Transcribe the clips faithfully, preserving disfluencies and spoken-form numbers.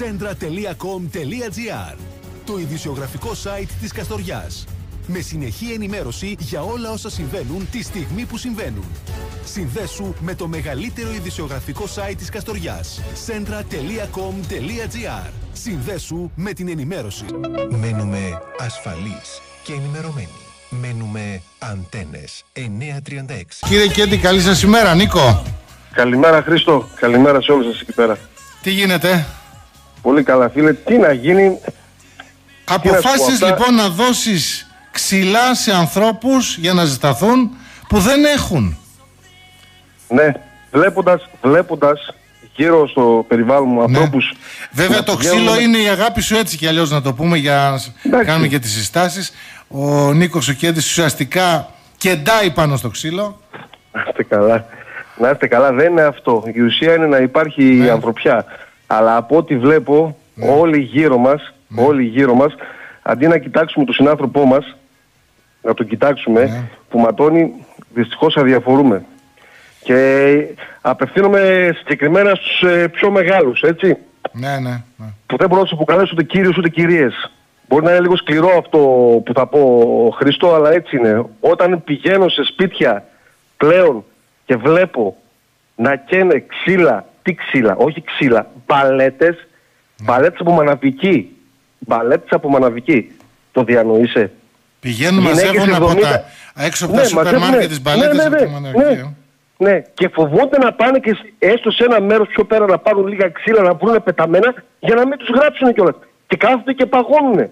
σέντρα τελεία κομ τελεία τζι άρ, το ειδησιογραφικό site της Καστοριάς. Με συνεχή ενημέρωση για όλα όσα συμβαίνουν τη στιγμή που συμβαίνουν. Συνδέσου με το μεγαλύτερο ειδησιογραφικό site της Καστοριάς. σέντρα τελεία κομ τελεία τζι άρ. Συνδέσου με την ενημέρωση. Μένουμε ασφαλείς και ενημερωμένοι. Μένουμε Αντένες εννιακόσια τριάντα έξι. Κύριε Κέντη, καλή σας ημέρα. Νίκο. Καλημέρα Χρήστο, καλημέρα σε όλους σας εκεί πέρα. Τι γίνεται? Πολύ καλά φίλε, τι να γίνει. Αποφάσισες λοιπόν να δώσεις ξυλά σε ανθρώπους για να ζεσταθούν που δεν έχουν. Ναι, βλέποντας, βλέποντας γύρω στο περιβάλλον μου ανθρώπους. Ναι. Βέβαια το ξύλο βγαίνουν... είναι η αγάπη σου, έτσι κι αλλιώς να το πούμε, για να κάνουμε και τις συστάσεις. Ο Νίκος ο Κέντης ουσιαστικά κεντάει πάνω στο ξύλο. Να είστε καλά. Να είστε καλά, δεν είναι αυτό. Η ουσία είναι να υπάρχει ναι. η ανθρωπιά. Αλλά από ό,τι βλέπω, ναι. όλοι γύρω μας, ναι. όλοι γύρω μας, αντί να κοιτάξουμε τον συνάνθρωπό μας, να τον κοιτάξουμε, ναι. που ματώνει, δυστυχώς αδιαφορούμε. Και απευθύνομαι συγκεκριμένα στους ε, πιο μεγάλους, έτσι. Ναι, ναι, ναι. Που δεν μπορώ να τους αποκαλέσω ούτε κύριους ούτε κυρίες. Μπορεί να είναι λίγο σκληρό αυτό που θα πω, Χριστό, αλλά έτσι είναι. Όταν πηγαίνω σε σπίτια πλέον και βλέπω να καίνε ξύλα, τι ξύλα, όχι ξύλα, μπαλέτες, ναι. μπαλέτες από μαναβική, μπαλέτες από μαναβική. Το διανοείσαι? Πηγαίνουν, μαζεύουν από τα έξω από ναι, τα σούπερ μάρκετ τις μπαλέτες ναι, ναι, από τη μαναβική. Ναι, ναι, και φοβούνται να πάνε και έστω σε ένα μέρος πιο πέρα να πάρουν λίγα ξύλα, να βρουν πεταμένα για να μην τους γράψουν κιόλας. Και κάθονται και παγώνουνε.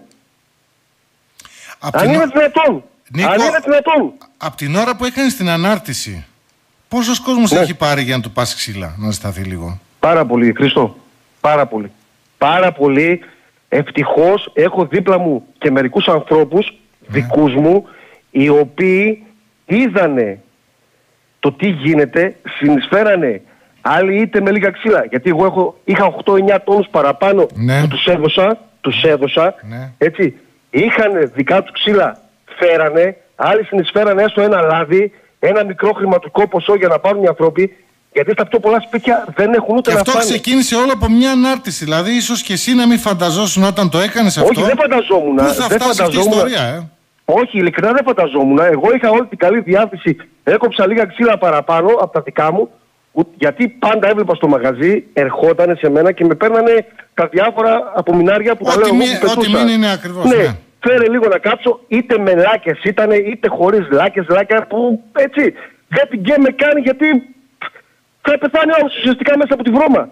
Αν είναι δυνατόν. Νίκο, αν είναι δυνατόν. Από την ώρα που έκανες την ανάρτηση, πόσος κόσμος ναι. έχει πάρει για να του πας ξύλα, να σταθεί λίγο? Πάρα πολύ, Χριστό. Πάρα πολύ. Πάρα πολύ. Ευτυχώς έχω δίπλα μου και μερικούς ανθρώπους, ναι. δικούς μου, οι οποίοι είδανε το τι γίνεται, συνεισφέρανε. Άλλοι είτε με λίγα ξύλα. Γιατί εγώ έχω, είχα οκτώ εννιά τόνους παραπάνω ναι. που τους έδωσα. Τους έδωσα. Ναι. Έτσι. Είχαν δικά τους ξύλα, φέρανε. Άλλοι συνεισφέρανε έστω ένα λάδι, ένα μικρό χρηματικό ποσό για να πάρουν οι άνθρωποι. Γιατί στα πιο πολλά σπίτια δεν έχουν ούτε και να αυτό φάνε. Ξεκίνησε όλο από μια ανάρτηση. Δηλαδή, ίσως και εσύ να μην φανταζόσουν όταν το έκανες αυτό. Όχι, δεν φανταζόμουν. Πού θα δεν φτάσει αυτή η ιστορία, ε? Όχι, ειλικρινά δεν φανταζόμουν. Εγώ είχα όλη την καλή διάθεση. Έκοψα λίγα ξύλα παραπάνω από τα δικά μου. Γιατί πάντα έβλεπα στο μαγαζί, ερχότανε σε μένα και με παίρνανε τα διάφορα απομεινάρια που τα λέω εγώ που πετούσα. Ό,τι μην είναι ακριβώς, ναι. ναι. Φέρε λίγο να κάψω, είτε με λάκες ήτανε, είτε χωρίς λάκες, λάκια που έτσι δεν την και με κάνει γιατί θα πεθάνει όλος ουσιαστικά μέσα από τη βρώμα.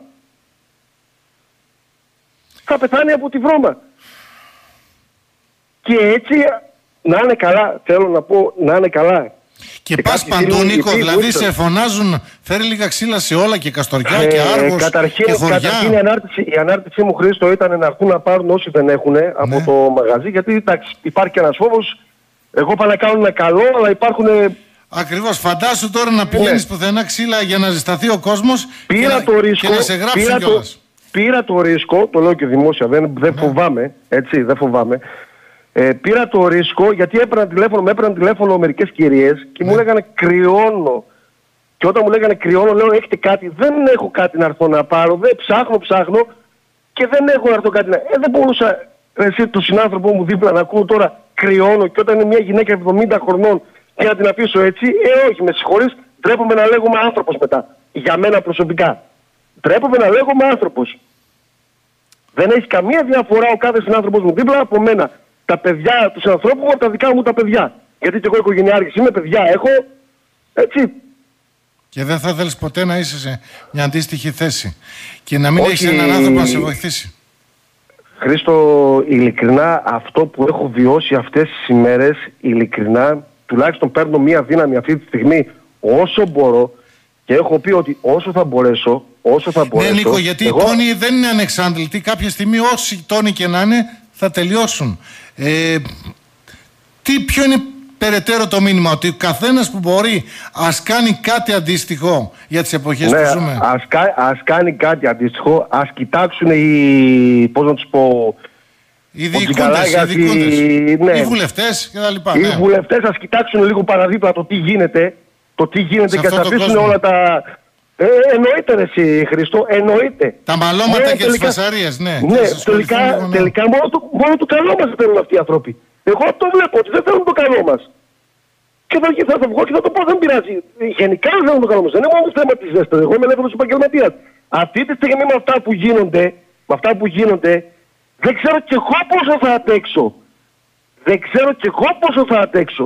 Θα πεθάνει από τη βρώμα. Και έτσι να είναι καλά, θέλω να πω, να είναι καλά. Και, και πας παντού, Νίκο, δηλαδή ήρθαν. Σε φωνάζουν, φέρει λίγα ξύλα σε όλα και Καστοριά ε, και Άργος καταρχήν, και χωριά. Καταρχήν η ανάρτηση, η ανάρτησή μου, Χρήστο, ήταν να έρθουν να πάρουν όσοι δεν έχουν ναι. από το μαγαζί, γιατί εντάξει, υπάρχει και ένας φόβος. Εγώ πάω να κάνω ένα καλό, αλλά υπάρχουν... Ακριβώς, φαντάσου τώρα να πηγαίνεις ναι. πουθενά ξύλα για να ζεσταθεί ο κόσμος πήρα και, το να, ρίσκο, και να σε γράψουν πήρα κιόλας. Το, πήρα το ρίσκο, το λέω και δημόσια, δεν, δεν ναι. φοβάμαι, έτσι, δεν φοβάμαι. Ε, πήρα το ρίσκο γιατί έπαιρνα τηλέφωνο, με έπαιρναν τηλέφωνο μερικές κυρίες και ναι. μου λέγανε κρυώνω. Και όταν μου λέγανε κρυώνω, λέω έχετε κάτι? Δεν έχω κάτι να έρθω να πάρω, δεν ψάχνω, ψάχνω και δεν έχω να έρθω κάτι να... Ε, δεν μπορούσα εσύ τον συνάνθρωπό μου δίπλα να ακούω τώρα κρυώνω και όταν είναι μια γυναίκα εβδομήντα χρονών και να την αφήσω έτσι, ε όχι με συγχωρείς, ντρέπομαι να λέγομαι άνθρωπος μετά. Για μένα προσωπικά. Ντρέπομαι να λέγομαι άνθρωπος. Δεν έχει καμία διαφορά ο κάθε συνάνθρωπος μου δίπλα από μένα. Τα παιδιά του ανθρώπου από τα δικά μου τα παιδιά. Γιατί και εγώ οικογενειάρχης είμαι, παιδιά έχω, έτσι. Και δεν θα θέλεις ποτέ να είσαι σε μια αντίστοιχη θέση. Και να μην Όχι... έχεις έναν άνθρωπο να σε βοηθήσει. Χρήστο, ειλικρινά αυτό που έχω βιώσει αυτές τις ημέρες, ειλικρινά, τουλάχιστον παίρνω μία δύναμη αυτή τη στιγμή όσο μπορώ και έχω πει ότι όσο θα μπορέσω, όσο θα μπορέσω... Ναι, Νίκο, γιατί εγώ... οι τόνοι δεν είναι ανεξάντλητοι. Κάποια στιγμή όσοι τόνοι και να είναι θα τελειώσουν. Ε, τι, ποιο είναι περαιτέρω το μήνυμα? Ότι ο καθένας που μπορεί ας κάνει κάτι αντίστοιχο για τις εποχές ναι, που ζούμε. Ας, ας κάνει κάτι αντίστοιχο, ας κοιτάξουν οι, πώς να τους πω, οι διοικούντες, οι, οι, ναι. οι βουλευτές και τα λοιπά. Οι ναι. βουλευτές ας κοιτάξουν λίγο παραδίπλα το τι γίνεται, το τι γίνεται σε και ας αφήσουν όλα τα, Ε, εννοείται ρε εσύ Χριστό, εννοείται. Τα μαλώματα ναι, και τις φασαρίες, ναι. Ναι, τελικά, λίγο, ναι. τελικά μόνο, το, μόνο το καλό μας θέλουν αυτοί οι άνθρωποι. Εγώ αυτό βλέπω, ότι δεν θέλουν το καλό μας. Και θα, θα, θα βγω και θα το πω, δεν πειράζει. Γενικά δεν θέλουν το καλό μας. Δεν είναι μόνο το θέμα της ζέστας. Εγώ είμαι ελεύθερος επαγγελματίας. Αυτή τη στιγμή με αυτά που γίνονται, με αυτά που γίνονται, δεν ξέρω κι εγώ πόσο θα αντέξω. Δεν ξέρω κι εγώ πόσο θα αντέξω.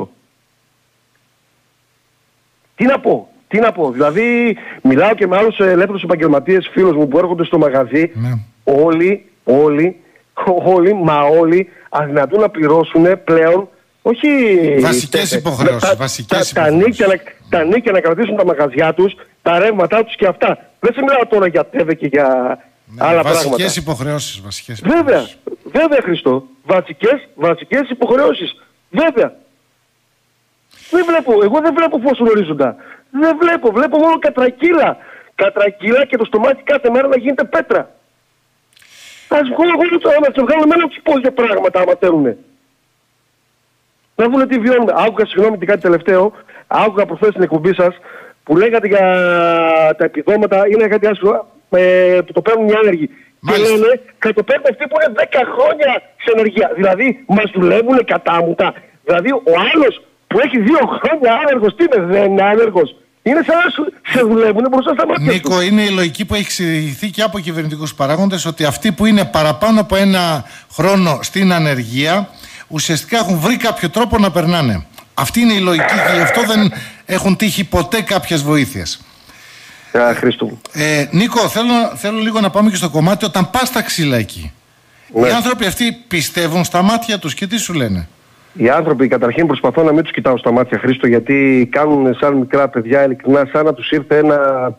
Τι να πω. Τι να πω, δηλαδή μιλάω και με άλλους ελεύθερους επαγγελματίες φίλους μου που έρχονται στο μαγαζί, ναι. όλοι, όλοι, όλοι, μα όλοι αδυνατούν να πληρώσουν πλέον, όχι... Βασικές υποχρεώσεις, τα, βασικές τα, υποχρεώσεις. Τα, νίκια να, τα νίκια να κρατήσουν τα μαγαζιά τους, τα ρεύματά τους και αυτά. Δεν σε μιλάω τώρα για τέβε και για ναι, άλλα βασικές πράγματα. Υποχρεώσεις, βασικές υποχρεώσεις. Βέβαια, βέβαια Χριστό, βασικές, βασικές υποχρεώσεις, βέβαια. Δεν βλέπω, εγώ δεν βλέπω φως ορίζοντα. Δεν βλέπω, βλέπω μόνο κατρακύλα. Κατρακύλα και το στομάχι κάθε μέρα να γίνεται πέτρα. Ας βγάλω τώρα να σε βγάλω εμένα τους πόδια πράγματα άμα θέλουνε. Να δούνε τι βιώνουμε. Άκουγα, συγγνώμη, τι κάτι τελευταίο. Άκουγα προχθές στην εκπομπή σας που λέγατε για τα επιδόματα. Είναι κάτι άσχημα ε, που το παίρνουν οι άνεργοι. Μάλιστα. Και λένε και το παίρνουν αυτοί που είναι δέκα χρόνια σε ενεργεία. Δηλαδή μας δουλεύουν κατάμουτα. Δηλαδή ο άλλος που έχει δύο χρόνια άνεργος, τι είναι, δεν είναι άνεργος. Είναι σαν να σου, σε δουλεύουν μπροστά στα μάτια. Νίκο, του. Είναι η λογική που έχει εξηγηθεί και από κυβερνητικούς παράγοντες ότι αυτοί που είναι παραπάνω από ένα χρόνο στην ανεργία ουσιαστικά έχουν βρει κάποιο τρόπο να περνάνε. Αυτή είναι η λογική και γι' αυτό δεν έχουν τύχει ποτέ κάποιες βοήθειες. Α, Χριστού. Ε, Νίκο, θέλω, θέλω λίγο να πάμε και στο κομμάτι όταν πας στα ξύλα εκεί. Ναι. Οι άνθρωποι αυτοί πιστεύουν στα μάτια τους και τι σου λένε. Οι άνθρωποι καταρχήν προσπαθώ να μην τους κοιτάω στα μάτια, Χρήστο, γιατί κάνουν σαν μικρά παιδιά, ειλικρινά, σαν να τους ήρθε ένα...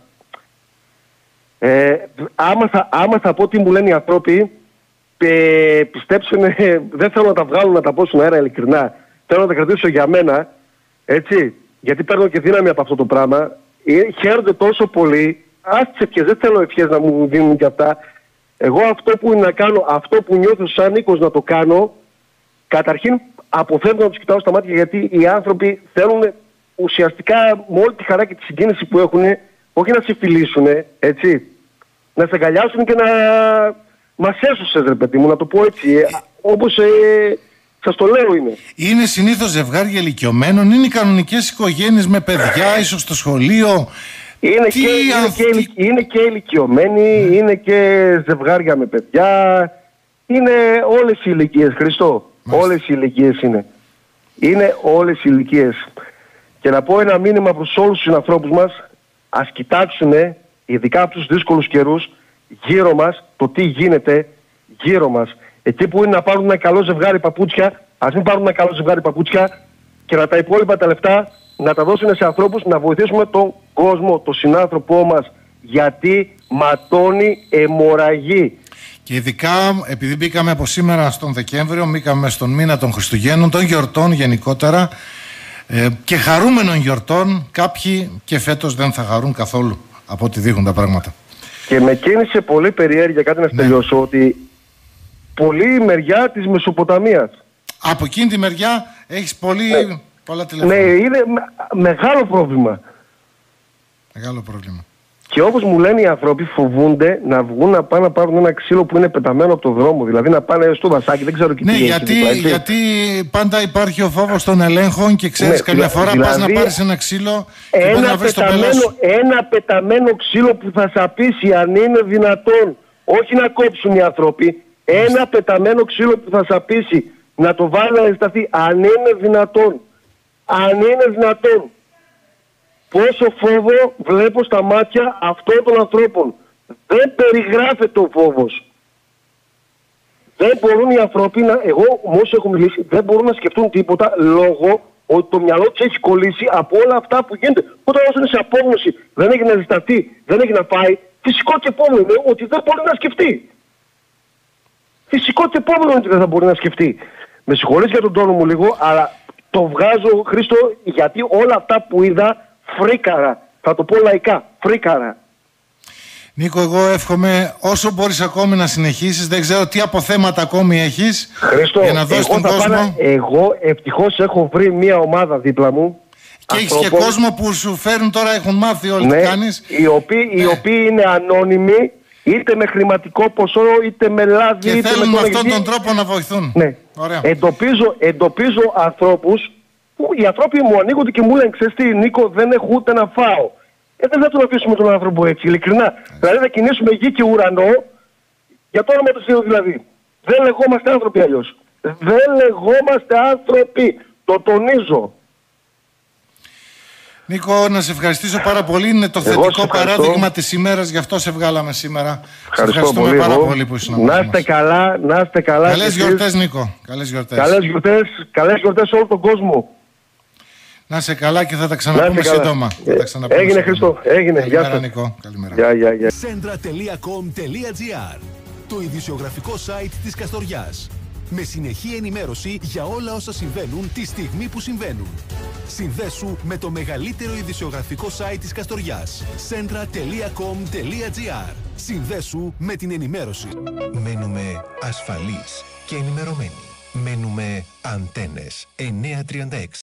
Ε, άμα, θα, άμα θα πω τι μου λένε οι άνθρωποι, ε, πιστέψτε, ε, δεν θέλω να τα βγάλω να τα πω στον αέρα ειλικρινά. Θέλω να τα κρατήσω για μένα, έτσι, γιατί παίρνω και δύναμη από αυτό το πράγμα. Ε, χαίρονται τόσο πολύ, ας τις ευχές, δεν θέλω ευχές να μου δίνουν και αυτά. Εγώ αυτό που είναι να κάνω, αυτό που νιώθω σαν Νίκος να το κάνω, καταρχήν αποφεύγω να τους κοιτάω στα μάτια, γιατί οι άνθρωποι θέλουν ουσιαστικά με όλη τη χαρά και τη συγκίνηση που έχουν, όχι να σε φιλήσουν, έτσι, να σε αγκαλιάσουν και να μας έσωσες, ρε παιδί μου, να το πω έτσι, ε, όπως ε, σας το λέω είναι. Είναι συνήθως ζευγάρια ηλικιωμένων, είναι οι κανονικές οικογένειες με παιδιά, ίσως στο σχολείο. Είναι, και, είναι, αυ... και, είναι και ηλικιωμένοι, mm. είναι και ζευγάρια με παιδιά, είναι όλες οι ηλικίες, Χριστό. Μάλιστα. Όλες οι ηλικίες είναι. Είναι όλες οι ηλικίες. Και να πω ένα μήνυμα προς όλους τους ανθρώπους μας, ας κοιτάξουν, ειδικά από τους δύσκολους καιρούς, γύρω μας, το τι γίνεται γύρω μας. Εκεί που είναι να πάρουν ένα καλό ζευγάρι παπούτσια, ας μην πάρουν ένα καλό ζευγάρι παπούτσια και να τα υπόλοιπα τα λεφτά να τα δώσουν σε ανθρώπους, να βοηθήσουμε τον κόσμο, τον συνάνθρωπό μας, γιατί ματώνει αιμορραγή. Και ειδικά επειδή μπήκαμε από σήμερα στον Δεκέμβριο, μπήκαμε στον μήνα των Χριστουγέννων, των γιορτών γενικότερα ε, και χαρούμενων γιορτών, κάποιοι και φέτος δεν θα χαρούν καθόλου από ό,τι δείχνουν τα πράγματα. Και με κίνησε πολύ περιέργεια, κάτι να ναι. τελειώσω, ότι πολλή μεριά της Μεσοποταμίας. Από εκείνη τη μεριά έχεις πολύ, ναι. πολλά τηλέφωνα. Ναι, είναι μεγάλο πρόβλημα. Μεγάλο πρόβλημα. Και όπως μου λένε οι άνθρωποι, φοβούνται να βγουν να πάνε να πάρουν ένα ξύλο που είναι πεταμένο από το δρόμο. Δηλαδή να πάνε στο βασάκι, δεν ξέρω και ναι, τι. Ναι, γιατί, γιατί πάντα υπάρχει ο φόβος των ελέγχων και ξέρεις, ναι, καμιά φορά δηλαδή, πας να πάρεις ένα ξύλο και ένα, να βρεις πεταμένο, το ένα πεταμένο ξύλο που θα σαπίσει, αν είναι δυνατόν. Όχι να κόψουν οι άνθρωποι. Ένα ναι. πεταμένο ξύλο που θα σαπίσει, να το βάλει να σταθεί, αν είναι δυνατόν. Αν είναι δυνατόν. Πόσο φόβο βλέπω στα μάτια αυτών των ανθρώπων. Δεν περιγράφεται ο φόβος. Δεν μπορούν οι άνθρωποι να... Εγώ όμως έχω μιλήσει, δεν μπορούν να σκεφτούν τίποτα λόγω ότι το μυαλό τους έχει κολλήσει από όλα αυτά που γίνεται. Όταν όσο είναι σε απόγνωση, δεν έχει να ζεσταθεί, δεν έχει να φάει, φυσικό και επόμενο είναι ότι δεν μπορεί να σκεφτεί. Φυσικό και επόμενο είναι ότι δεν θα μπορεί να σκεφτεί. Με συγχωρείς για τον τόνο μου λίγο, αλλά το βγάζω, Χρήστο, γιατί όλα αυτά που είδα φρίκαρα. Θα το πω λαϊκά. Φρίκαρα. Νίκο, εγώ εύχομαι όσο μπορείς ακόμη να συνεχίσεις. Δεν ξέρω τι αποθέματα ακόμη έχεις. Χρήστο, για να δώσεις εγώ, τον κόσμο. Πάνε, εγώ ευτυχώς έχω βρει μια ομάδα δίπλα μου. Και έχεις και κόσμο που σου φέρνουν τώρα, έχουν μάθει όλοι ναι, τι κάνεις. Οι οποίοι, ναι. οι οποίοι είναι ανώνυμοι, είτε με χρηματικό ποσό, είτε με λάδι. Και είτε θέλουν με με αυτόν εξή... τον τρόπο να βοηθούν. Ναι. Ωραία. Εντοπίζω, εντοπίζω ανθρώπους που οι άνθρωποι μου ανοίγονται και μου λένε: ξέρεις τι, Νίκο, δεν έχω ούτε να φάω. Ε, δεν θα τον αφήσουμε τον άνθρωπο έτσι, ειλικρινά. Yeah. Δηλαδή θα κινήσουμε γη και ουρανό για το όνομα του Θεού δηλαδή. Δεν λεγόμαστε άνθρωποι αλλιώς. Δεν λεγόμαστε άνθρωποι. Το τονίζω. Νίκο, να σε ευχαριστήσω πάρα πολύ. Είναι το Εγώ θετικό παράδειγμα της ημέρας, γι' αυτό σε βγάλαμε σήμερα. Ευχαριστώ σε ευχαριστούμε πολύ, πάρα εγώ. πολύ που ήσουν Να είστε καλά, να είστε καλά. Καλές γιορτές, Νίκο. Καλές γιορτές. Καλές γιορτές, καλές γιορτές σε όλο τον κόσμο. Να είσαι καλά και θα τα ξαναπούμε σύντομα. Ε, έγινε Χριστό, έγινε. Καλημέρα, Γεια σας. Νίκο. Καλημέρα. Γεια, γεια, γεια. Centra τελεία com τελεία gr, το ειδησιογραφικό site της Καστοριάς. Με συνεχή ενημέρωση για όλα όσα συμβαίνουν τη στιγμή που συμβαίνουν. Συνδέσου με το μεγαλύτερο ειδησιογραφικό site της Καστοριάς. Centra τελεία com τελεία gr. Συνδέσου με την ενημέρωση. Μένουμε ασφαλείς και ενημερωμένοι. Μένουμε Αντένες εννιακόσια τριάντα έξι.